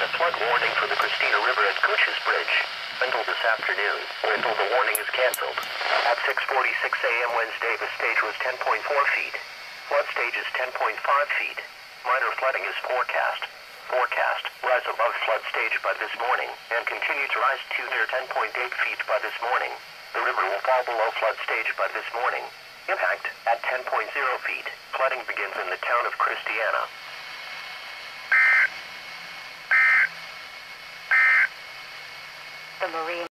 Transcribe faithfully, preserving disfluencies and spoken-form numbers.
a flood warning for the Christina River at Coaches Bridge until this afternoon, or until the warning is canceled. At six forty-six a m Wednesday, the stage was ten point four feet. Flood stage is ten point five feet. Minor flooding is forecast. Forecast, rise above flood stage by this morning, and continue to rise to near ten point eight feet by this morning. The river will fall below flood stage by this morning. Impact at ten point zero feet. Flooding begins in the town of Christiana. The Marine